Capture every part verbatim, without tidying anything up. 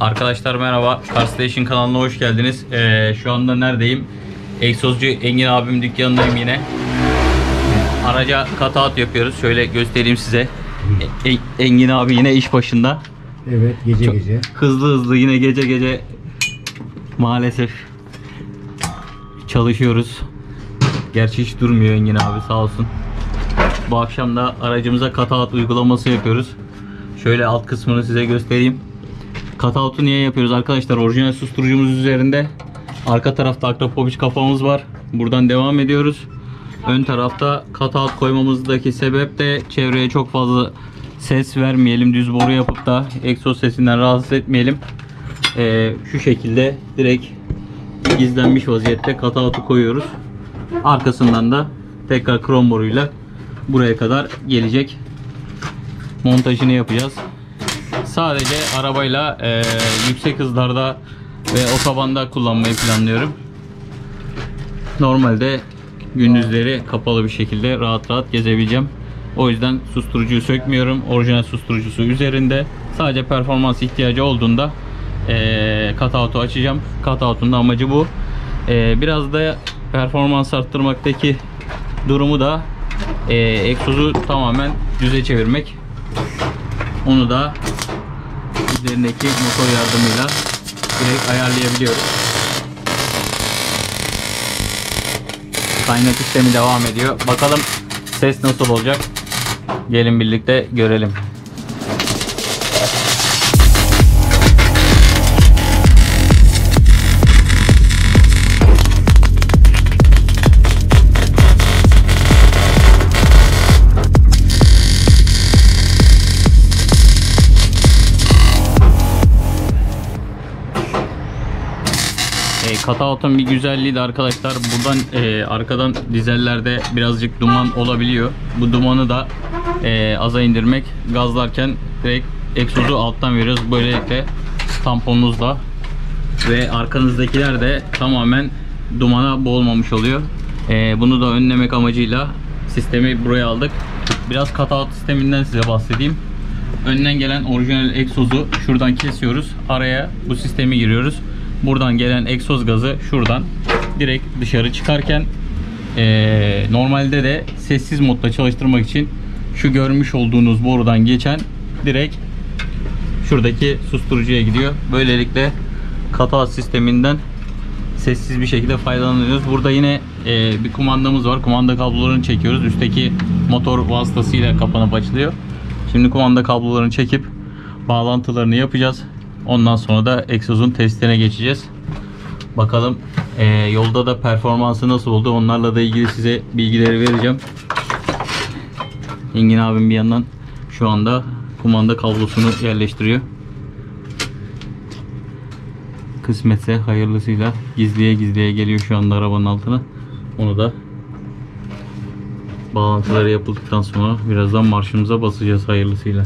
Arkadaşlar merhaba, Car Station kanalına hoş geldiniz. Ee, şu anda neredeyim? Egzozcu Engin abim dükkanındayım yine. Araca cut-out yapıyoruz. Şöyle göstereyim size. E Engin abi yine iş başında. Evet, gece Çok gece. Hızlı hızlı yine gece gece maalesef çalışıyoruz. Gerçi hiç durmuyor Engin abi, sağ olsun. Bu akşam da aracımıza cut-out uygulaması yapıyoruz. Şöyle alt kısmını size göstereyim. Cut-out'u niye yapıyoruz arkadaşlar? Orijinal susturucumuz üzerinde. Arka tarafta akrapoviç kafamız var. Buradan devam ediyoruz. Ön tarafta cut-out koymamızdaki sebep de çevreye çok fazla ses vermeyelim. Düz boru yapıp da egzoz sesinden rahatsız etmeyelim. Ee, şu şekilde direkt gizlenmiş vaziyette cut-out'u koyuyoruz. Arkasından da tekrar krom boruyla buraya kadar gelecek. Montajını yapacağız. Sadece arabayla e, yüksek hızlarda ve otobanda kullanmayı planlıyorum. Normalde gündüzleri kapalı bir şekilde rahat rahat gezebileceğim. O yüzden susturucuyu sökmüyorum. Orijinal susturucusu üzerinde. Sadece performans ihtiyacı olduğunda e, cut-out'u açacağım. Cut-out'un da amacı bu. E, biraz da performans arttırmaktaki durumu da e, egzozu tamamen düze çevirmek. Onu da üzerindeki motor yardımıyla direkt ayarlayabiliyoruz. Kaynak işlemi devam ediyor. Bakalım ses nasıl olacak? Gelin birlikte görelim. Cut-out'un bir güzelliği de arkadaşlar, buradan e, arkadan dizellerde birazcık duman olabiliyor. Bu dumanı da e, aza indirmek, gazlarken direkt egzozu alttan veriyoruz. Böylelikle tamponunuzla ve arkanızdakiler de tamamen dumana boğulmamış oluyor. E, bunu da önlemek amacıyla sistemi buraya aldık. Biraz cut-out sisteminden size bahsedeyim. Önden gelen orijinal egzozu şuradan kesiyoruz. Araya bu sistemi giriyoruz. Buradan gelen egzoz gazı şuradan direkt dışarı çıkarken e, normalde de sessiz modda çalıştırmak için şu görmüş olduğunuz borudan geçen direkt şuradaki susturucuya gidiyor. Böylelikle cut-out sisteminden sessiz bir şekilde faydalanıyoruz. Burada yine e, bir kumandamız var. Kumanda kablolarını çekiyoruz. Üstteki motor vasıtasıyla kapanıp açılıyor. Şimdi kumanda kablolarını çekip bağlantılarını yapacağız. Ondan sonra da egzozun testine geçeceğiz. Bakalım e, yolda da performansı nasıl oldu, onlarla da ilgili size bilgileri vereceğim. Engin abim bir yandan şu anda kumanda kablosunu yerleştiriyor. Kısmetse hayırlısıyla gizliye gizliye geliyor şu anda arabanın altına. Onu da bağlantıları yapıldıktan sonra birazdan marşımıza basacağız hayırlısıyla.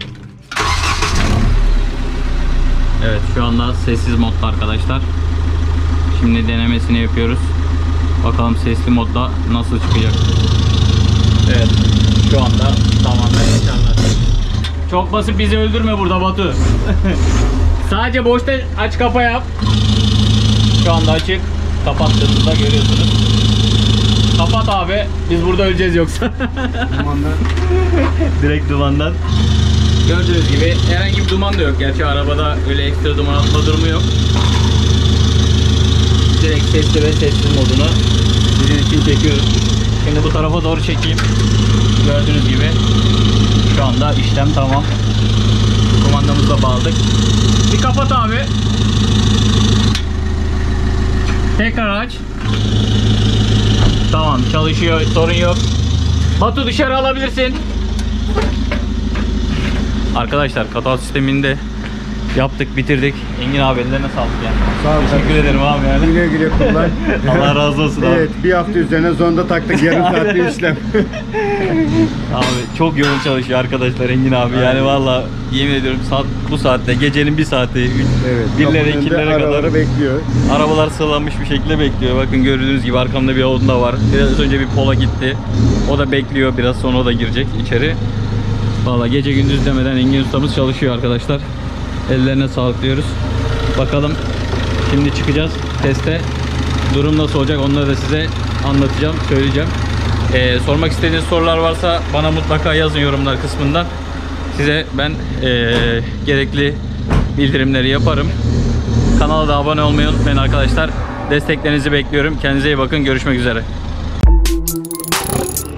Evet, şu anda sessiz modda arkadaşlar. Şimdi denemesini yapıyoruz. Bakalım sesli modda nasıl çıkacak. Evet, şu anda tamamen yaşanlar. Çok basit, bizi öldürme burada Batu. Sadece boşta aç kapa yap. Şu anda açık. Kapattığınızda görüyorsunuz. Kapat abi. Biz burada öleceğiz yoksa. Dumandan. Direkt dumandan. Gördüğünüz gibi herhangi bir duman da yok. Gerçi arabada öyle ekstra duman atma durumu yok. Direkt sesli ve sessiz modunu sizin için çekiyorum. Şimdi bu tarafa doğru çekeyim. Gördüğünüz gibi şu anda işlem tamam. Kumandamızı da bağladık. Bir kapat abi. Tekrar aç. Tamam, çalışıyor, sorun yok. Batu, dışarı alabilirsin. Arkadaşlar cut-out sistemini de yaptık, bitirdik. Engin abi ellerine sağlık yani. Sağ olun. Teşekkür ederim abi yani. Güle güle kullan. Allah razı olsun abi. Evet, bir hafta üzerine zonda taktık, yarım saatli işlem. Abi çok yoğun çalışıyor arkadaşlar Engin abi. Yani aynen. Valla yemin ediyorum saat, bu saatte gecenin bir saati evet, birlere ikilere kadar bekliyor. Arabalar sıralanmış bir şekilde bekliyor. Bakın gördüğünüz gibi arkamda bir Honda var. Biraz önce bir Polo gitti. O da bekliyor, biraz sonra o da girecek içeri. Valla gece gündüz demeden Engin ustamız çalışıyor arkadaşlar. Ellerine sağlık diyoruz. Bakalım, şimdi çıkacağız teste. Durum nasıl olacak onları da size anlatacağım, söyleyeceğim. Ee, sormak istediğiniz sorular varsa bana mutlaka yazın yorumlar kısmından. Size ben ee, gerekli bildirimleri yaparım. Kanala da abone olmayı unutmayın arkadaşlar. Desteklerinizi bekliyorum. Kendinize iyi bakın. Görüşmek üzere.